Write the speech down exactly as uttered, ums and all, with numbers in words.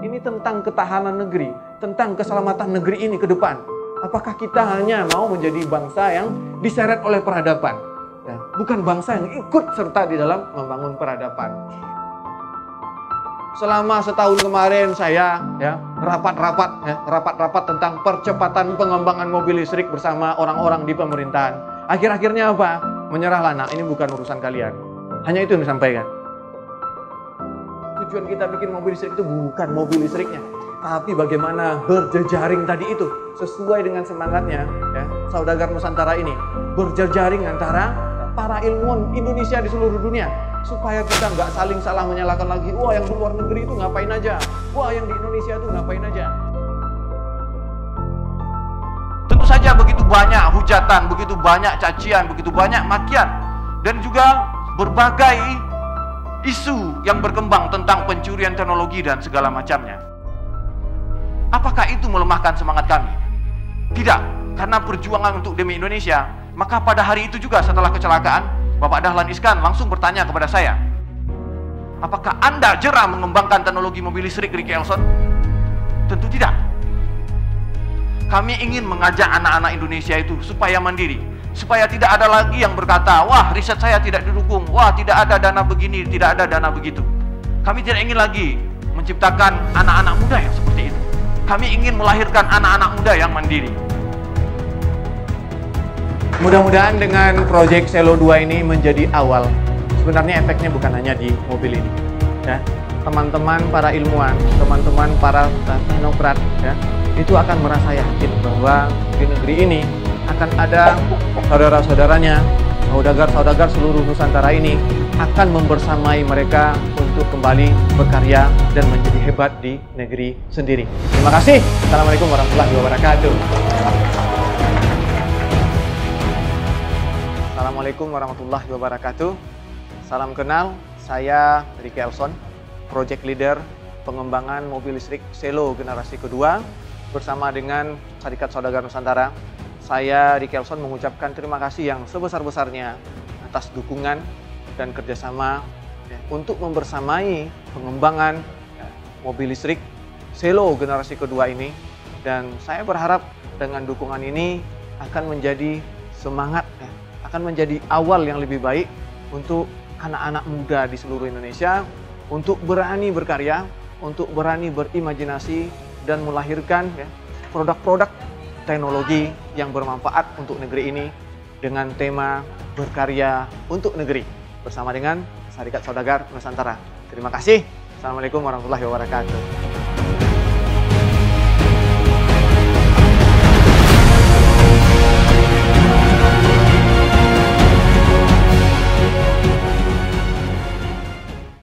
Ini tentang ketahanan negeri, tentang keselamatan negeri ini ke depan. Apakah kita hanya mau menjadi bangsa yang diseret oleh peradaban, ya, bukan bangsa yang ikut serta di dalam membangun peradaban. Selama setahun kemarin saya ya rapat-rapat ya, rapat-rapat tentang percepatan pengembangan mobil listrik bersama orang-orang di pemerintahan. Akhir-akhirnya apa? Menyerahlah, nah ini bukan urusan kalian. Hanya itu yang disampaikan. Tujuan kita bikin mobil listrik itu bukan mobil listriknya, tapi bagaimana berjejaring tadi itu sesuai dengan semangatnya ya Saudagar Nusantara ini, berjejaring antara para ilmuwan Indonesia di seluruh dunia, supaya kita nggak saling salah menyalahkan lagi. Wah, yang di luar negeri itu ngapain aja, wah yang di Indonesia itu ngapain aja. Tentu saja begitu banyak hujatan, begitu banyak cacian, begitu banyak makian, dan juga berbagai isu yang berkembang tentang pencurian teknologi dan segala macamnya. Apakah itu melemahkan semangat kami? Tidak, karena perjuangan untuk demi Indonesia. Maka pada hari itu juga setelah kecelakaan, Bapak Dahlan Iskan langsung bertanya kepada saya, apakah Anda jera mengembangkan teknologi mobil listrik, Ricky Elson? Tentu tidak. Kami ingin mengajak anak-anak Indonesia itu supaya mandiri, supaya tidak ada lagi yang berkata, wah riset saya tidak didukung, wah tidak ada dana begini, tidak ada dana begitu. Kami tidak ingin lagi menciptakan anak-anak muda yang seperti itu. Kami ingin melahirkan anak-anak muda yang mandiri. Mudah-mudahan dengan proyek Selo dua ini menjadi awal. Sebenarnya efeknya bukan hanya di mobil ini. Ya, teman-teman para ilmuwan, teman-teman para teknokrat, ya, itu akan merasa yakin bahwa di negeri ini akan ada saudara-saudaranya, saudagar-saudagar seluruh Nusantara ini akan membersamai mereka untuk kembali berkarya dan menjadi hebat di negeri sendiri. Terima kasih. Assalamualaikum warahmatullahi wabarakatuh. Assalamualaikum warahmatullahi wabarakatuh. Salam kenal, saya Ricky Elson, Project Leader pengembangan mobil listrik Selo generasi kedua bersama dengan Syarikat Saudagar Nusantara. Saya Ricky Elson mengucapkan terima kasih yang sebesar-besarnya atas dukungan dan kerjasama ya, untuk membersamai pengembangan ya, mobil listrik Selo generasi kedua ini. Dan saya berharap dengan dukungan ini akan menjadi semangat, ya, akan menjadi awal yang lebih baik untuk anak-anak muda di seluruh Indonesia untuk berani berkarya, untuk berani berimajinasi dan melahirkan ya, produk-produk teknologi yang bermanfaat untuk negeri ini dengan tema berkarya untuk negeri bersama dengan Syarikat Saudagar Nusantara. Terima kasih. Assalamualaikum warahmatullahi wabarakatuh.